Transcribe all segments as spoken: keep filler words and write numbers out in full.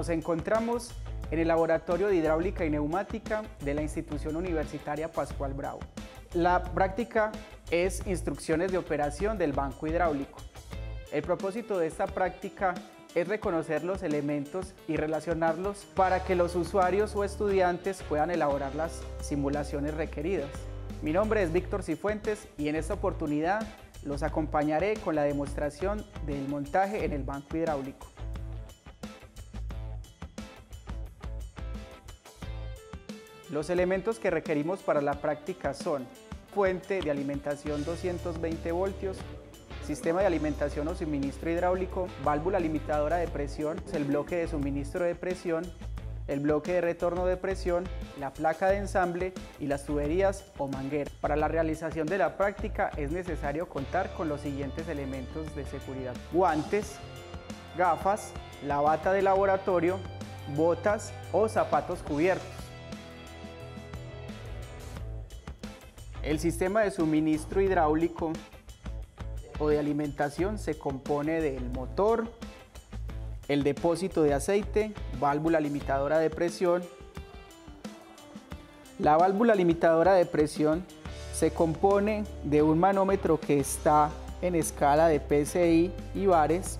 Nos encontramos en el Laboratorio de Hidráulica y Neumática de la Institución Universitaria Pascual Bravo. La práctica es instrucciones de operación del banco hidráulico. El propósito de esta práctica es reconocer los elementos y relacionarlos para que los usuarios o estudiantes puedan elaborar las simulaciones requeridas. Mi nombre es Víctor Cifuentes y en esta oportunidad los acompañaré con la demostración del montaje en el banco hidráulico. Los elementos que requerimos para la práctica son fuente de alimentación doscientos veinte voltios, sistema de alimentación o suministro hidráulico, válvula limitadora de presión, el bloque de suministro de presión, el bloque de retorno de presión, la placa de ensamble y las tuberías o mangueras. Para la realización de la práctica es necesario contar con los siguientes elementos de seguridad: guantes, gafas, la bata de laboratorio, botas o zapatos cubiertos. El sistema de suministro hidráulico o de alimentación se compone del motor, el depósito de aceite, válvula limitadora de presión. La válvula limitadora de presión se compone de un manómetro que está en escala de P S I y bares,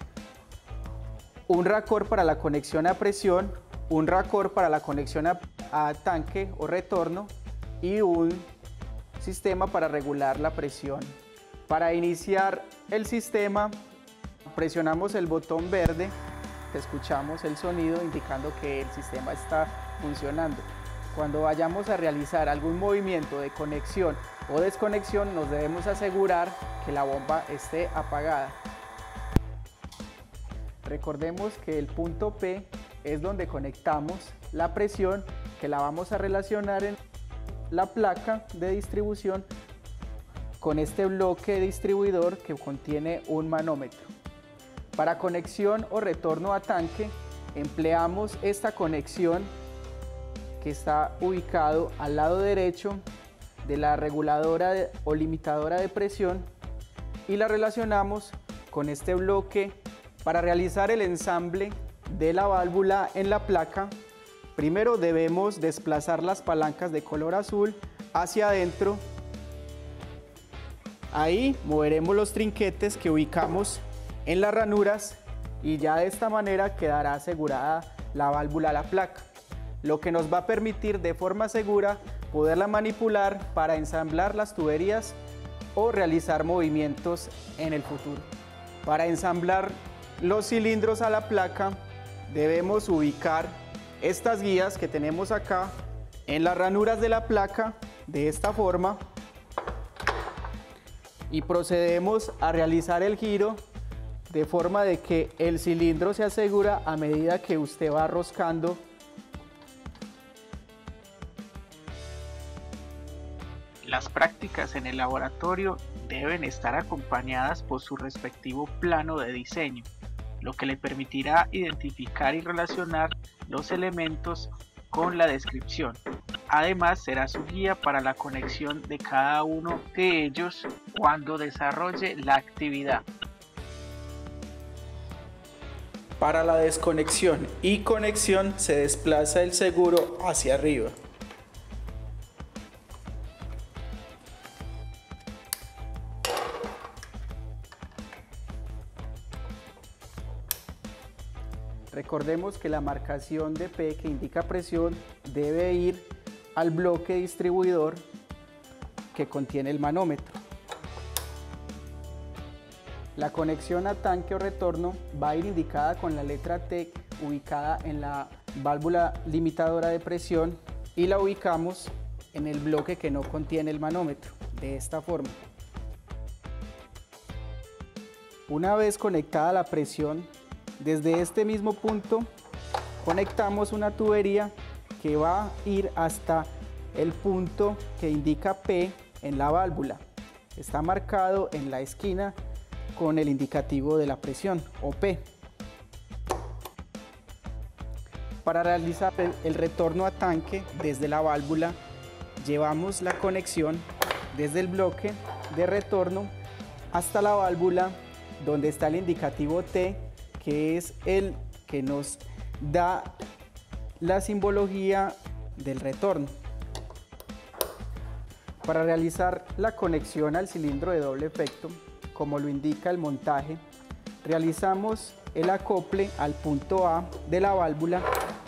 un racor para la conexión a presión, un racor para la conexión a, a tanque o retorno y un sistema para regular la presión. Para iniciar el sistema, presionamos el botón verde, escuchamos el sonido indicando que el sistema está funcionando. Cuando vayamos a realizar algún movimiento de conexión o desconexión, nos debemos asegurar que la bomba esté apagada. Recordemos que el punto P es donde conectamos la presión, que la vamos a relacionar en la placa de distribución con este bloque distribuidor que contiene un manómetro. Para conexión o retorno a tanque empleamos esta conexión que está ubicado al lado derecho de la reguladora de, o limitadora de presión y la relacionamos con este bloque. Para realizar el ensamble de la válvula en la placa, primero debemos desplazar las palancas de color azul hacia adentro. Ahí moveremos los trinquetes que ubicamos en las ranuras y ya de esta manera quedará asegurada la válvula a la placa, lo que nos va a permitir de forma segura poderla manipular para ensamblar las tuberías o realizar movimientos en el futuro. Para ensamblar los cilindros a la placa debemos ubicar estas guías que tenemos acá en las ranuras de la placa de esta forma y procedemos a realizar el giro de forma de que el cilindro se asegura a medida que usted va roscando. Las prácticas en el laboratorio deben estar acompañadas por su respectivo plano de diseño, lo que le permitirá identificar y relacionar los elementos con la descripción. Además, será su guía para la conexión de cada uno de ellos cuando desarrolle la actividad. Para la desconexión y conexión se desplaza el seguro hacia arriba. Recordemos que la marcación de P que indica presión debe ir al bloque distribuidor que contiene el manómetro. La conexión a tanque o retorno va a ir indicada con la letra T ubicada en la válvula limitadora de presión y la ubicamos en el bloque que no contiene el manómetro, de esta forma. Una vez conectada la presión, desde este mismo punto conectamos una tubería que va a ir hasta el punto que indica P en la válvula. Está marcado en la esquina con el indicativo de la presión o P. Para realizar el retorno a tanque desde la válvula, llevamos la conexión desde el bloque de retorno hasta la válvula donde está el indicativo T, que es el que nos da la simbología del retorno. Para realizar la conexión al cilindro de doble efecto, como lo indica el montaje, realizamos el acople al punto A de la válvula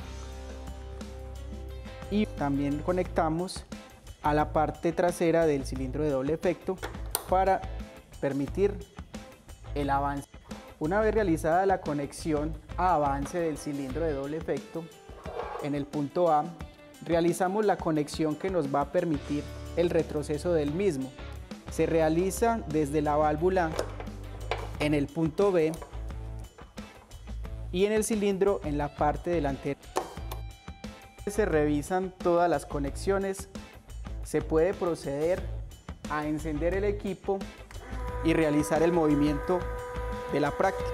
y también conectamos a la parte trasera del cilindro de doble efecto para permitir el avance. Una vez realizada la conexión a avance del cilindro de doble efecto en el punto A, realizamos la conexión que nos va a permitir el retroceso del mismo. Se realiza desde la válvula en el punto B y en el cilindro en la parte delantera. Se revisan todas las conexiones, se puede proceder a encender el equipo y realizar el movimiento de la práctica.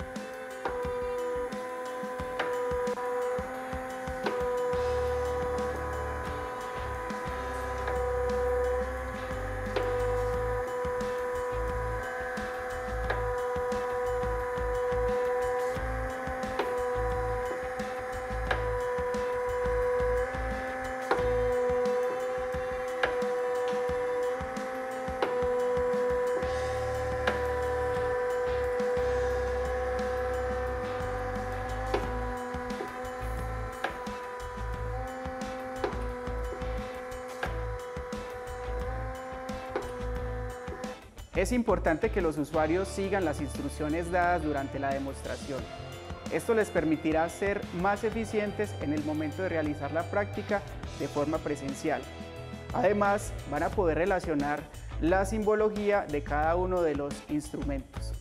Es importante que los usuarios sigan las instrucciones dadas durante la demostración. Esto les permitirá ser más eficientes en el momento de realizar la práctica de forma presencial. Además, van a poder relacionar la simbología de cada uno de los instrumentos.